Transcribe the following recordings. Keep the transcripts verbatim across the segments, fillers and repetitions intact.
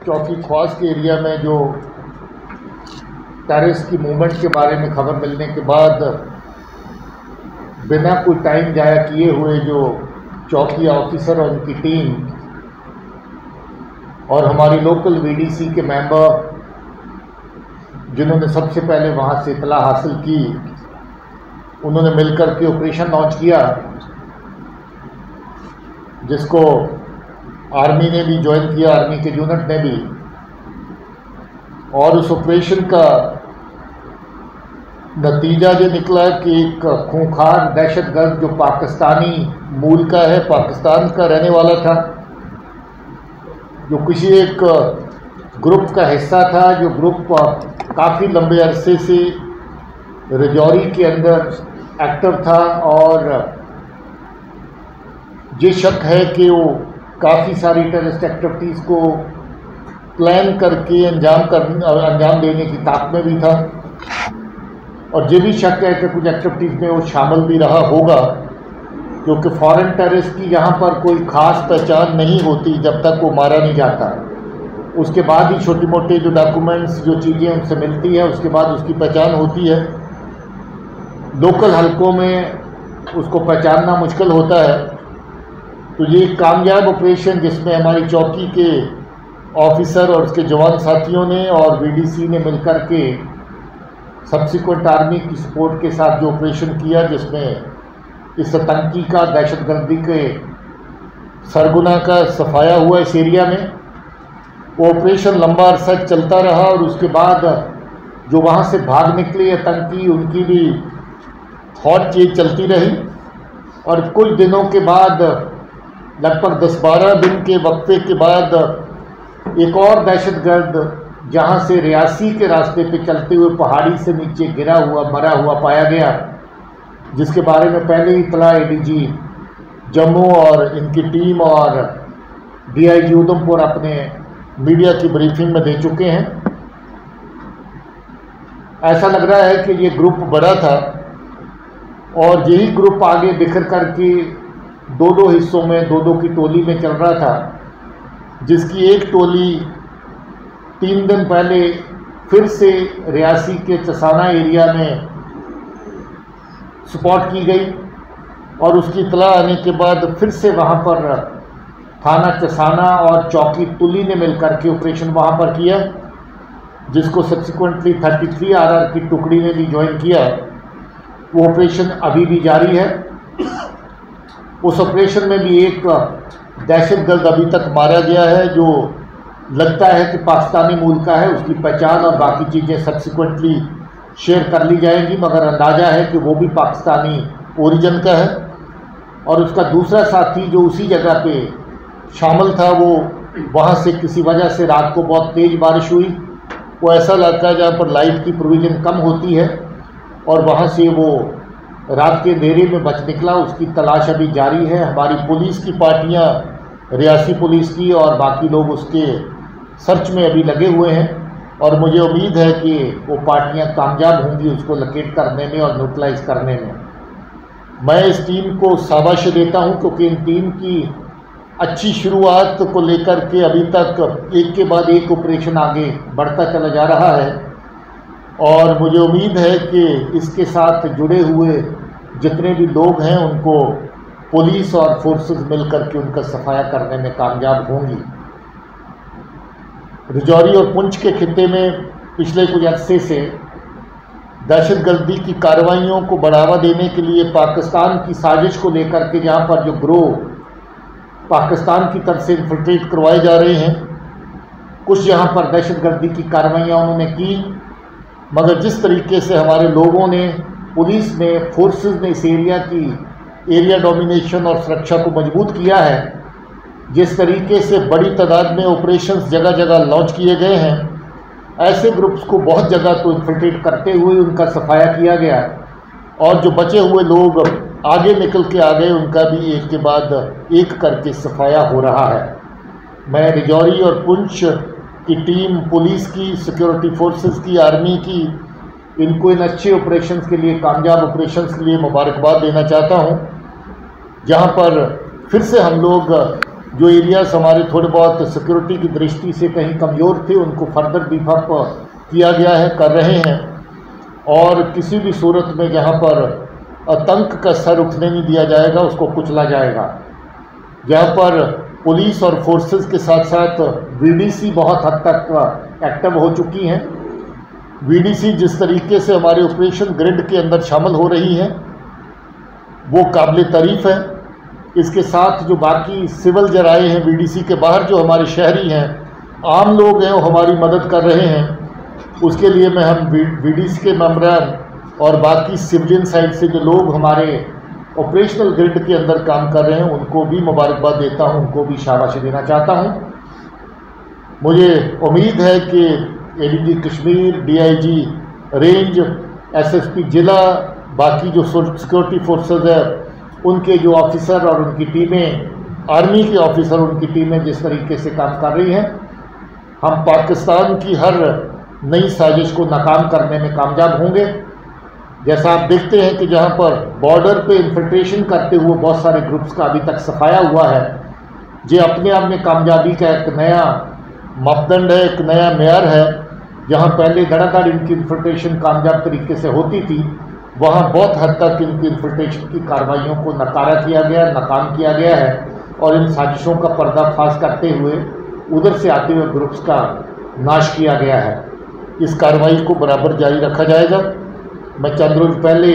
चौकी ख्वास के एरिया में जो टेररिस्ट की मूवमेंट के बारे में खबर मिलने के बाद बिना कोई टाइम जाया किए हुए जो चौकी ऑफिसर और उनकी टीम और हमारी लोकल वीडीसी के मेंबर जिन्होंने सबसे पहले वहां से इतला हासिल की, उन्होंने मिलकर के ऑपरेशन लॉन्च किया, जिसको आर्मी ने भी ज्वाइन किया, आर्मी के यूनिट ने भी। और उस ऑपरेशन का नतीजा जो निकला कि एक खूंखार दहशतगर्द जो पाकिस्तानी मूल का है, पाकिस्तान का रहने वाला था, जो किसी एक ग्रुप का हिस्सा था, जो ग्रुप काफ़ी लंबे अरसे से रजौरी के अंदर एक्टिव था, और ये शक है कि वो काफ़ी सारी टेररिस्ट एक्टिविटीज़ को प्लान करके अंजाम कर अंजाम देने की ताक में भी था। और ये भी शक है कि कुछ एक्टिविटीज़ में वो शामिल भी रहा होगा, क्योंकि फॉरेन टेररिस्ट की यहाँ पर कोई ख़ास पहचान नहीं होती जब तक वो मारा नहीं जाता। उसके बाद ही छोटी मोटी जो डॉक्यूमेंट्स, जो चीज़ें उनसे मिलती है, उसके बाद उसकी पहचान होती है। लोकल हलकों में उसको पहचानना मुश्किल होता है। तो ये एक कामयाब ऑपरेशन जिसमें हमारी चौकी के ऑफिसर और उसके जवान साथियों ने और वीडीसी ने मिलकर के सब्सिक्वेंट आर्मी की सपोर्ट के साथ जो ऑपरेशन किया, जिसमें इस आतंकी का, दहशतगर्दी के सरगुना का सफाया हुआ इस एरिया में। वो ऑपरेशन लंबा अरसा चलता रहा और उसके बाद जो वहाँ से भाग निकले आतंकी, उनकी भी हॉट चीज चलती रही। और कुछ दिनों के बाद, लगभग दस बारह दिन के वक्फे के बाद, एक और दहशतगर्द जहां से रियासी के रास्ते पे चलते हुए पहाड़ी से नीचे गिरा हुआ, मरा हुआ पाया गया, जिसके बारे में पहले ही इतला एडीजी जम्मू और इनकी टीम और डीआईजी उधमपुर अपने मीडिया की ब्रीफिंग में दे चुके हैं। ऐसा लग रहा है कि ये ग्रुप बड़ा था और यही ग्रुप आगे बिखर करके दो दो हिस्सों में, दो दो की टोली में चल रहा था, जिसकी एक टोली तीन दिन पहले फिर से रियासी के चसाना एरिया में स्पॉट की गई और उसकी इतला आने के बाद फिर से वहां पर थाना चसाना और चौकी तुली ने मिलकर के ऑपरेशन वहां पर किया, जिसको सब्सिक्वेंटली तैंतीस आरआर की टुकड़ी ने भी ज्वाइन किया। वो ऑपरेशन अभी भी जारी है। उस ऑपरेशन में भी एक दहशतगर्द अभी तक मारा गया है, जो लगता है कि पाकिस्तानी मूल का है। उसकी पहचान और बाकी चीज़ें सब्सिक्वेंटली शेयर कर ली जाएंगी, मगर अंदाज़ा है कि वो भी पाकिस्तानी ओरिजिन का है। और उसका दूसरा साथी जो उसी जगह पे शामिल था, वो वहाँ से किसी वजह से रात को बहुत तेज़ बारिश हुई। वो ऐसा इलाका है जहाँ पर लाइट की प्रोविज़न कम होती है और वहाँ से वो रात के अंधेरे में बच निकला। उसकी तलाश अभी जारी है। हमारी पुलिस की पार्टियां, रियासी पुलिस की और बाकी लोग उसके सर्च में अभी लगे हुए हैं और मुझे उम्मीद है कि वो पार्टियां कामयाब होंगी उसको लोकेट करने में और न्यूट्रलाइज करने में। मैं इस टीम को शाबाशी देता हूं, क्योंकि इन टीम की अच्छी शुरुआत को लेकर के अभी तक एक के बाद एक ऑपरेशन आगे बढ़ता चला जा रहा है और मुझे उम्मीद है कि इसके साथ जुड़े हुए जितने भी लोग हैं उनको पुलिस और फोर्सेस मिलकर के उनका सफाया करने में कामयाब होंगी। रजौरी और पुंछ के खित्ते में पिछले कुछ अरसे से दहशतगर्दी की कार्रवाइयों को बढ़ावा देने के लिए पाकिस्तान की साजिश को लेकर के, जहाँ पर जो ग्रोह पाकिस्तान की तरफ से इन्फिल्ट्रेट करवाए जा रहे हैं, कुछ यहाँ पर दहशतगर्दी की कार्रवाइयाँ उन्होंने की, मगर जिस तरीके से हमारे लोगों ने, पुलिस ने, फोर्सेस ने इस एरिया की एरिया डोमिनेशन और सुरक्षा को मजबूत किया है, जिस तरीके से बड़ी तादाद में ऑपरेशंस जगह जगह लॉन्च किए गए हैं, ऐसे ग्रुप्स को बहुत जगह तो इन्फिल्ट्रेट करते हुए उनका सफाया किया गया और जो बचे हुए लोग आगे निकल के आ गए, उनका भी एक के बाद एक करके सफाया हो रहा है। मैं रजौरी और पुंछ की टीम, पुलिस की, सिक्योरिटी फोर्सेस की, आर्मी की, इनको इन अच्छे ऑपरेशंस के लिए, कामयाब ऑपरेशंस के लिए मुबारकबाद देना चाहता हूं, जहां पर फिर से हम लोग जो एरियाज हमारे थोड़े बहुत सिक्योरिटी की दृष्टि से कहीं कमज़ोर थे उनको फर्दर बीफ अप किया गया है, कर रहे हैं। और किसी भी सूरत में जहाँ पर आतंक का सर उठने नहीं दिया जाएगा उसको कुचला जाएगा। जहाँ पर पुलिस और फोर्सेस के साथ साथ वीडीसी बहुत हद तक एक्टिव हो चुकी हैं। वीडीसी जिस तरीके से हमारे ऑपरेशन ग्रिड के अंदर शामिल हो रही हैं वो काबिल तारीफ़ है। इसके साथ जो बाकी सिविल जराए हैं वीडीसी के बाहर, जो हमारे शहरी हैं, आम लोग हैं, वो हमारी मदद कर रहे हैं। उसके लिए मैं हम वीडीसी के मेम्बरान और बाकी सिविलियन साइड से जो लोग हमारे ऑपरेशनल ग्रिड के अंदर काम कर रहे हैं उनको भी मुबारकबाद देता हूं, उनको भी शाबाशी देना चाहता हूं। मुझे उम्मीद है कि ADG Kashmir, DIG range, SSP जिला, बाकी जो सिक्योरिटी फोर्सेस है उनके जो ऑफिसर और उनकी टीमें, आर्मी के ऑफिसर उनकी टीमें जिस तरीके से काम कर रही हैं, हम पाकिस्तान की हर नई साजिश को नाकाम करने में कामयाब होंगे। जैसा आप देखते हैं कि जहां पर बॉर्डर पे इन्फिल्ट्रेशन करते हुए बहुत सारे ग्रुप्स का अभी तक सफाया हुआ है, ये अपने आप में कामयाबी का एक नया मापदंड है, एक नया मेयार है। जहां पहले धड़ाधड़ इनकी इन्फिल्ट्रेशन कामयाब तरीके से होती थी, वहां बहुत हद तक इनकी इन्फिल्ट्रेशन की कार्रवाइयों को नकारा किया गया, नाकाम किया गया है और इन साजिशों का पर्दाफाश करते हुए उधर से आते हुए ग्रुप्स का नाश किया गया है। इस कार्रवाई को बराबर जारी रखा जाएगा। मैं चंद रोज पहले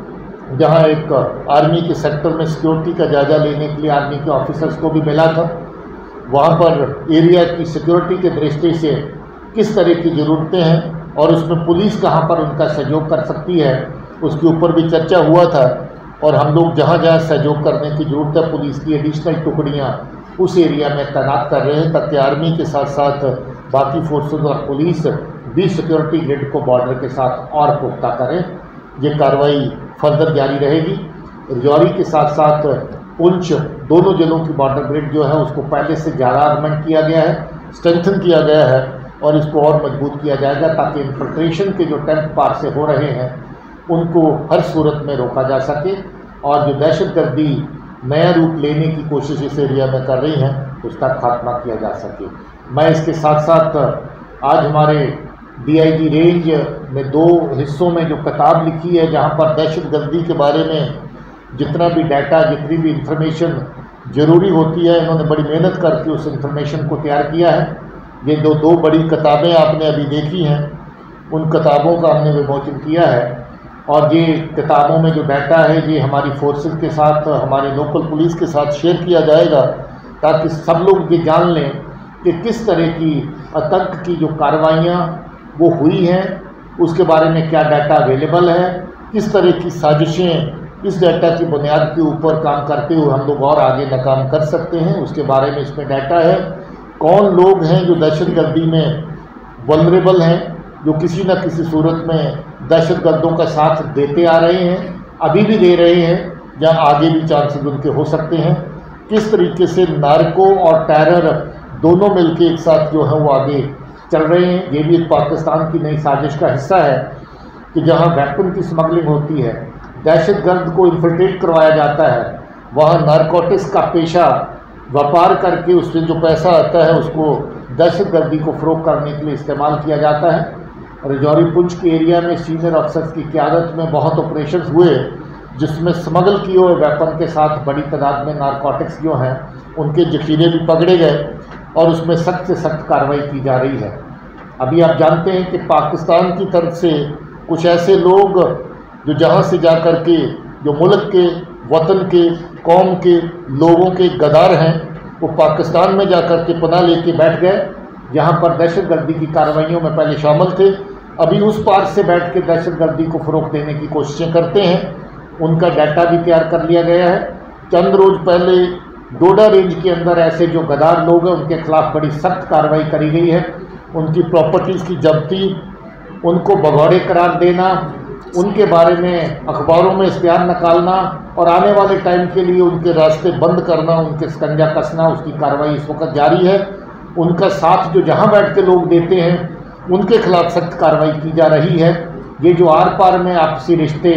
जहां एक आर्मी के सेक्टर में सिक्योरिटी का जायजा लेने के लिए आर्मी के ऑफिसर्स को भी मिला था, वहां पर एरिया की सिक्योरिटी के दृष्टि से किस तरह की ज़रूरतें हैं और उसमें पुलिस कहां पर उनका सहयोग कर सकती है उसके ऊपर भी चर्चा हुआ था। और हम लोग जहां जहां सहयोग करने की ज़रूरत है पुलिस की एडिशनल टुकड़ियां उस एरिया में तैनात कर रहे हैं, ताकि आर्मी के साथ साथ बाकी फोर्सेज और पुलिस भी सिक्योरिटी ग्रिड को बॉर्डर के साथ और पुख्ता करें। ये कार्रवाई फर्दर जारी रहेगी। रजौरी के साथ साथ पुंछ दोनों जिलों की बॉर्डर ग्रिड जो है उसको पहले से ज़्यादा आगमेंट किया गया है, स्ट्रेंथन किया गया है और इसको और मजबूत किया जाएगा ताकि इन्फिल्ट्रेशन के जो टेंट पार से हो रहे हैं उनको हर सूरत में रोका जा सके और जो दहशतगर्दी नया रूप लेने की कोशिश इस एरिया में कर रही हैं उसका खात्मा किया जा सके। मैं इसके साथ साथ आज हमारे डीआईजी रेंज ने दो हिस्सों में जो किताब लिखी है जहां पर दहशतगर्दी के बारे में जितना भी डाटा, जितनी भी इंफॉर्मेशन ज़रूरी होती है, इन्होंने बड़ी मेहनत करके उस इंफॉर्मेशन को तैयार किया है। ये जो दो बड़ी किताबें आपने अभी देखी हैं उन किताबों का हमने विमोचन किया है और ये किताबों में जो डाटा है ये हमारी फोर्सेस के साथ, हमारे लोकल पुलिस के साथ शेयर किया जाएगा ताकि सब लोग ये जान लें कि किस तरह की आतंक की जो कार्रवाइयाँ वो हुई हैं, उसके बारे में क्या डाटा अवेलेबल है, किस तरह की साजिशें इस डाटा की बुनियाद के ऊपर काम करते हुए हम लोग और आगे नाकाम कर सकते हैं, उसके बारे में इसमें डाटा है। कौन लोग हैं जो दहशतगर्दी में वल्नरेबल हैं, जो किसी न किसी सूरत में दहशतगर्दों का साथ देते आ रहे हैं, अभी भी दे रहे हैं, या आगे भी चांसेस उनके हो सकते हैं। किस तरीके से नार्को और टेरर दोनों मिलकर एक साथ जो है वो आगे चल रहे हैं। ये भी एक पाकिस्तान की नई साजिश का हिस्सा है कि जहां वेपन की स्मगलिंग होती है, दहशतगर्द को इन्फिल्ट्रेट करवाया जाता है, वहां नारकोटिक्स का पेशा व्यापार करके उससे जो पैसा आता है उसको दहशतगर्दी को फ़रोग करने के लिए इस्तेमाल किया जाता है। रजौरी पुंछ के एरिया में सीनियर अफसर्स की क़यादत में बहुत ऑपरेशन हुए जिसमें स्मगल किए हुए वेपन के साथ बड़ी तादाद में नारकोटिक्स जो हैं उनके जखीरे भी पकड़े गए और उसमें सख्त से सख्त कार्रवाई की जा रही है। अभी आप जानते हैं कि पाकिस्तान की तरफ से कुछ ऐसे लोग जो जहां से जा कर के जो मुल्क के, वतन के, कौम के लोगों के गद्दार हैं, वो पाकिस्तान में जा कर के पनाह लेके बैठ गए जहां पर दहशतगर्दी की कार्रवाइयों में पहले शामिल थे। अभी उस पार से बैठ के दहशतगर्दी को फ़रोग़ देने की कोशिशें करते हैं। उनका डाटा भी तैयार कर लिया गया है। चंद रोज़ पहले डोडा रेंज के अंदर ऐसे जो गद्दार लोग हैं उनके खिलाफ बड़ी सख्त कार्रवाई करी गई है। उनकी प्रॉपर्टीज़ की जब्ती, उनको भगौड़े करार देना, उनके बारे में अखबारों में इश्तिहार निकालना और आने वाले टाइम के लिए उनके रास्ते बंद करना, उनके शिकंजा कसना, उसकी कार्रवाई इस वक्त जारी है। उनका साथ जो जहां बैठ के लोग देते हैं उनके खिलाफ सख्त कार्रवाई की जा रही है। ये जो आर पार में आपसी रिश्ते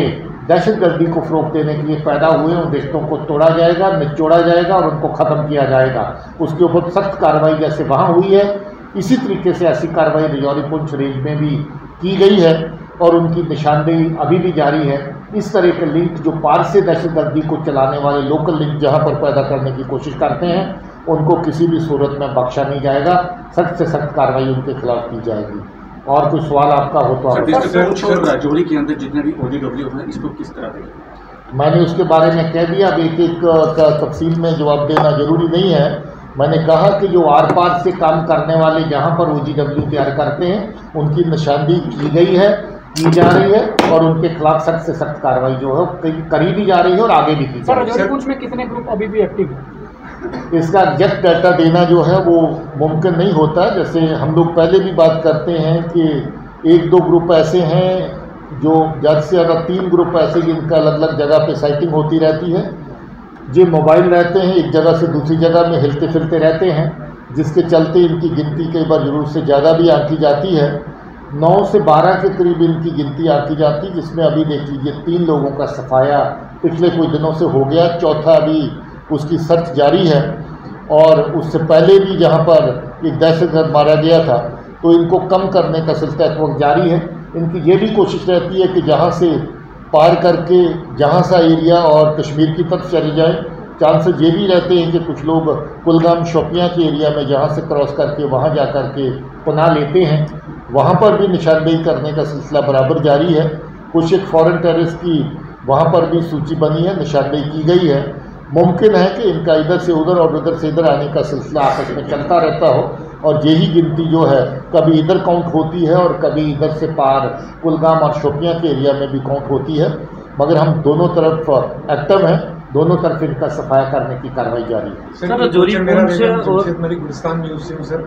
दहशतगर्दी को फ़रोग़ देने के लिए पैदा हुए उन रिश्तों को तोड़ा जाएगा, निचोड़ा जाएगा और उनको ख़त्म किया जाएगा। उसके ऊपर सख्त कार्रवाई जैसे वहाँ हुई है, इसी तरीके से ऐसी कार्रवाई राजौरी पुंछ रेंज में भी की गई है और उनकी निशानदेही अभी भी जारी है। इस तरह के लिंक जो पार से दहशतगर्दी को चलाने वाले लोकल लिंक जहाँ पर पैदा करने की कोशिश करते हैं, उनको किसी भी सूरत में बख्शा नहीं जाएगा। सख्त से सख्त कार्रवाई उनके खिलाफ की जाएगी। और कोई सवाल आपका हो तो आप राजौरी के अंदर जितने भी ओडीडब्ल्यू हैं इसको किस तरह देखें? मैंने उसके बारे में कह दिया। अब एक एक का तफसील में जवाब देना जरूरी नहीं है। मैंने कहा कि जो आर पार से काम करने वाले जहाँ पर ओडीडब्ल्यू तैयार करते हैं उनकी निशानदेही की गई है, की जा रही है और उनके खिलाफ सख्त से सख्त कार्रवाई जो है करी भी जा रही है और आगे भी की जा रही है। राजौरी पुंछ में कितने ग्रुप अभी भी एक्टिव हैं? इसका एग्जैक्ट डाटा देना जो है वो मुमकिन नहीं होता। जैसे हम लोग पहले भी बात करते हैं कि एक दो ग्रुप ऐसे हैं जो ज़्यादा से ज़्यादा तीन ग्रुप ऐसे जिनका अलग अलग जगह पे साइटिंग होती रहती है, जो मोबाइल रहते हैं एक जगह से दूसरी जगह में हिलते फिरते रहते हैं, जिसके चलते इनकी गिनती कई बार ज़रूरत से ज़्यादा भी आंकी जाती है। नौ से बारह के करीब इनकी गिनती आंकी जाती, जिसमें अभी देख लीजिए तीन लोगों का सफाया पिछले कुछ दिनों से हो गया, चौथा अभी उसकी सर्च जारी है। और उससे पहले भी जहाँ पर एक दहशतगर्द मारा गया था, तो इनको कम करने का सिलसिला इस वक्त जारी है। इनकी ये भी कोशिश रहती है कि जहाँ से पार करके जहाँ सा एरिया और कश्मीर की तरफ चले जाएं। चांसेस ये भी रहते हैं कि कुछ लोग कुलगाम शोपियाँ के एरिया में जहाँ से क्रॉस करके वहाँ जा कर के पनाह लेते हैं, वहाँ पर भी निशानदेही करने का सिलसिला बराबर जारी है। कुछ एक फॉरेन टेररिस्ट की वहाँ पर भी सूची बनी है, निशानदेही की गई है। मुमकिन है कि इनका इधर से उधर और उधर से इधर आने का सिलसिला आपस में चलता रहता हो और यही गिनती जो है कभी इधर काउंट होती है और कभी इधर से पार कुलगाम और शोपियाँ के एरिया में भी काउंट होती है। मगर हम दोनों तरफ एक्टिव हैं, दोनों तरफ इनका सफाया करने की कार्रवाई जारी है। सर, राजौरी पुंछ मेरी गुलिस्तान न्यूज़ से हूँ। सर,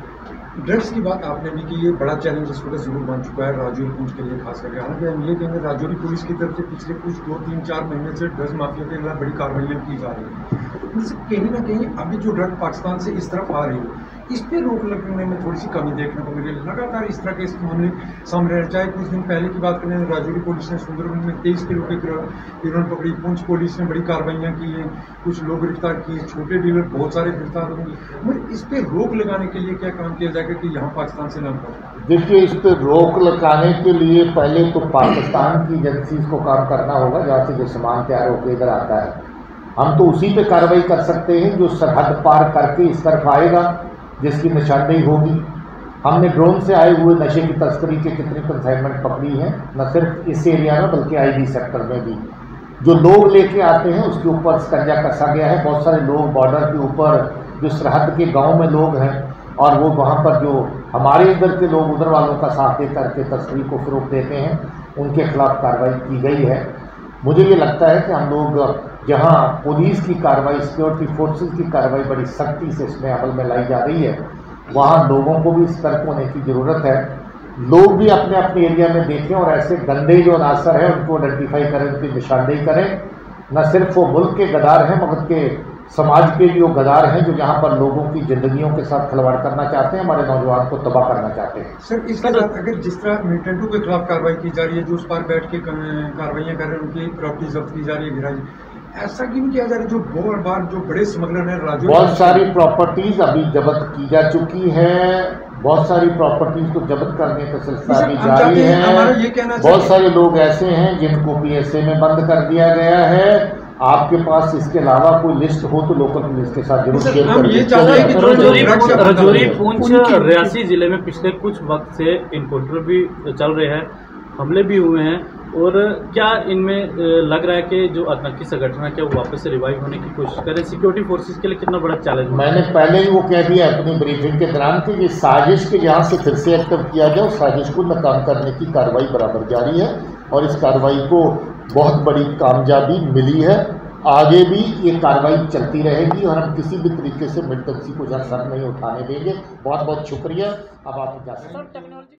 ड्रग्स की बात आपने भी की, ये बड़ा चैलेंज इस वक्त जरूर बन चुका है राजौरी पुंछ के लिए खास करके। हालांकि हम ये कहेंगे राजौरी पुलिस की तरफ से पिछले कुछ दो तीन चार महीने से ड्रग्स माफिया के खिलाफ बड़ी कार्रवाइयाँ की जा रही हैं। कहीं ना कहीं अभी जो ड्रग पाकिस्तान से इस तरफ आ रही है, इस पर रोक लगने में थोड़ी सी कमी देखने को मिली। लगातार इस तरह के इस मामले सामने रह चाहे कुछ दिन पहले की बात करें, राजौरी पुलिस ने सुंदरबन में तेईस किलो के हीरोइन पकड़ी। पुंछ पुलिस ने बड़ी कार्रवाइयाँ की हैं, कुछ लोग गिरफ्तार किए, छोटे डीलर बहुत सारे गिरफ्तार होंगे। मगर इस पर रोक लगाने के लिए क्या काम किया जाएगा कि यहाँ पाकिस्तान से न पहुँचे? देखिए, इस पर रोक लगाने के लिए पहले तो पाकिस्तान की एजेंसीज को काम करना होगा जहाँ से जो सामान तैयार होकर इधर आता है। हम तो उसी पे कार्रवाई कर सकते हैं जो सरहद पार करके इस तरफ आएगा, जिसकी निशानदेही होगी। हमने ड्रोन से आए हुए नशे की तस्करी के कितनी कंसाइनमेंट पकड़ी हैं, न सिर्फ इस एरिया में बल्कि आई डी सेक्टर में भी। जो लोग लेके आते हैं उसके ऊपर शिकंजा कसा गया है। बहुत सारे लोग बॉर्डर के ऊपर जो सरहद के गाँव में लोग हैं और वो वहाँ पर जो हमारे इधर के लोग उधर वालों का साथ दे करके तस्करी को फ़रोग़ देते हैं, उनके खिलाफ कार्रवाई की गई है। मुझे ये लगता है कि हम लोग जहाँ पुलिस की कार्रवाई, सिक्योरिटी फोर्सेस की कार्रवाई बड़ी सख्ती से इसमें अमल में लाई जा रही है, वहाँ लोगों को भी सतर्क होने की ज़रूरत है। लोग भी अपने अपने एरिया में देखें और ऐसे गंदे जो अनासर हैं उनको आइडेंटिफाई करें, उनकी निशानदेही करें। न सिर्फ वो मुल्क के गद्दार हैं मगर के समाज के जो गद्दार हैं जो यहाँ पर लोगों की ज़िंदगियों के साथ खिलवाड़ करना चाहते हैं, हमारे नौजवान को तबाह करना चाहते हैं। सर, इसके साथ अगर जिस तरह मिलिटेंटों के खिलाफ कार्रवाई की जा रही है, जो उस पर बैठ के कार्रवाइयाँ कर रहे हैं, उनकी प्रॉपर्टी जब्त की जा रही है, गिराई, ऐसा क्यों नहीं किया जा रहा? जो बहुत बार जो बड़े स्मगलर हैं राजौरी, बहुत सारी प्रॉपर्टीज अभी जब्त की जा चुकी है, बहुत सारी प्रॉपर्टीज को जब्त करने का सिलसिला भी जारी है। बहुत सारे लोग ऐसे हैं जिनको पी एस ए में बंद कर दिया गया है। आपके पास इसके अलावा कोई लिस्ट हो तो लोकल पुलिस के साथ जरूर शेयर करें। राजौरी पुंछ रियासी जिले में पिछले कुछ वक्त से इनकाउंटर भी चल रहे हैं, हमले भी हुए हैं, और क्या इनमें लग रहा है कि जो आतंकी संगठन है क्या वो वापस से रिवाइव होने की कोशिश करें? सिक्योरिटी फोर्सेस के लिए कितना बड़ा चैलेंज? मैंने पहले ही वो कह दिया अपनी ब्रीफिंग के दौरान कि ये साजिश के यहाँ से फिर से एक्टिव किया जाए, उस साजिश को नाकाम करने की कार्रवाई बराबर जारी है और इस कार्रवाई को बहुत बड़ी कामयाबी मिली है। आगे भी ये कार्रवाई चलती रहेगी और हम किसी भी तरीके से मिलिटेंसी को सर नहीं उठाने देंगे। बहुत बहुत शुक्रिया। अब आप जा सकते हैं।